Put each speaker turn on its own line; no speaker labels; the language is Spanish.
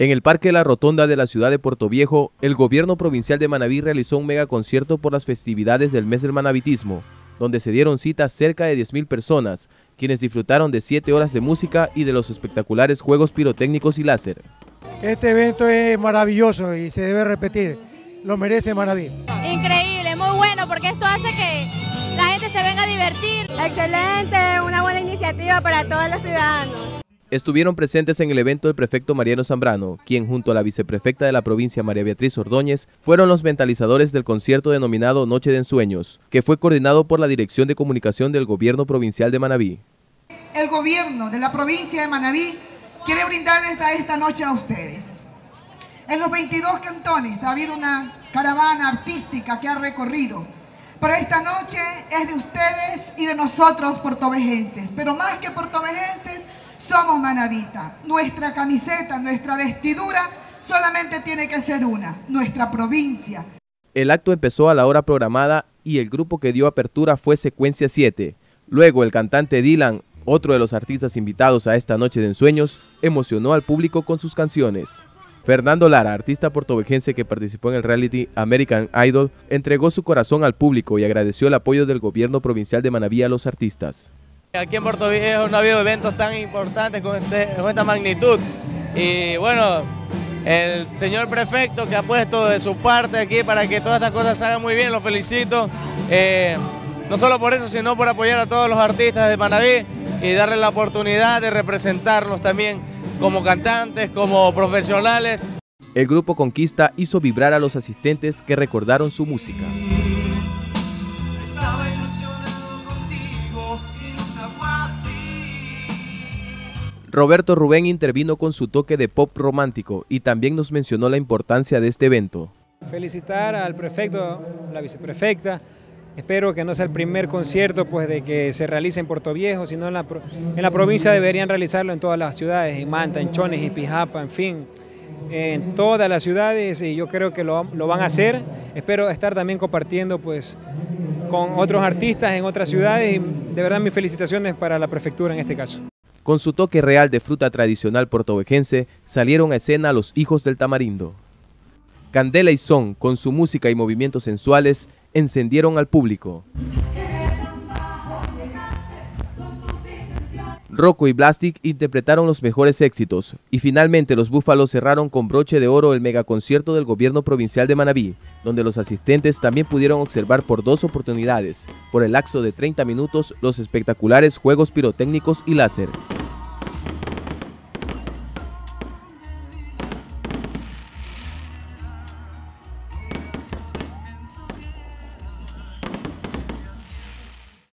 En el Parque La Rotonda de la ciudad de Puerto Viejo, el gobierno provincial de Manabí realizó un megaconcierto por las festividades del mes del manabitismo, donde se dieron cita cerca de 10.000 personas, quienes disfrutaron de 7 horas de música y de los espectaculares juegos pirotécnicos y láser.
Este evento es maravilloso y se debe repetir, lo merece Manabí.
Increíble, muy bueno, porque esto hace que la gente se venga a divertir.
Excelente, una buena iniciativa para todos los ciudadanos.
Estuvieron presentes en el evento el prefecto Mariano Zambrano, quien junto a la viceprefecta de la provincia María Beatriz Ordóñez fueron los mentalizadores del concierto denominado Noche de Ensueños, que fue coordinado por la Dirección de Comunicación del Gobierno Provincial de Manabí.
El gobierno de la provincia de Manabí quiere brindarles a esta noche a ustedes. En los 22 cantones ha habido una caravana artística que ha recorrido, pero esta noche es de ustedes y de nosotros puertovejenses, pero más que puertovejenses, somos manabitas. Nuestra camiseta, nuestra vestidura solamente tiene que ser una, nuestra provincia.
El acto empezó a la hora programada y el grupo que dio apertura fue Secuencia 7. Luego el cantante Dylan, otro de los artistas invitados a esta noche de ensueños, emocionó al público con sus canciones. Fernando Lara, artista puertovejense que participó en el reality American Idol, entregó su corazón al público y agradeció el apoyo del gobierno provincial de Manabí a los artistas.
Aquí en Puerto Viejo no ha habido eventos tan importantes con esta magnitud y bueno, el señor prefecto que ha puesto de su parte aquí para que todas estas cosas se hagan muy bien, lo felicito, no solo por eso sino por apoyar a todos los artistas de Manabí y darles la oportunidad de representarnos también como cantantes, como profesionales.
El grupo Conquista hizo vibrar a los asistentes que recordaron su música. Roberto Rubén intervino con su toque de pop romántico y también nos mencionó la importancia de este evento.
Felicitar al prefecto, la viceprefecta. Espero que no sea el primer concierto pues, de que se realice en Puerto Viejo, sino en la provincia deberían realizarlo en todas las ciudades, en Manta, en Chones, en Pijapa, en fin, en todas las ciudades y yo creo que lo van a hacer. Espero estar también compartiendo pues, con otros artistas en otras ciudades y de verdad mis felicitaciones para la prefectura en este caso.
Con su toque real de fruta tradicional puertovejense, salieron a escena los Hijos del Tamarindo. Candela y Son, con su música y movimientos sensuales, encendieron al público. Rocco y Blastic interpretaron los mejores éxitos y finalmente los Búfalos cerraron con broche de oro el megaconcierto del gobierno provincial de Manabí, donde los asistentes también pudieron observar por 2 oportunidades, por el lapso de 30 minutos, los espectaculares juegos pirotécnicos y láser.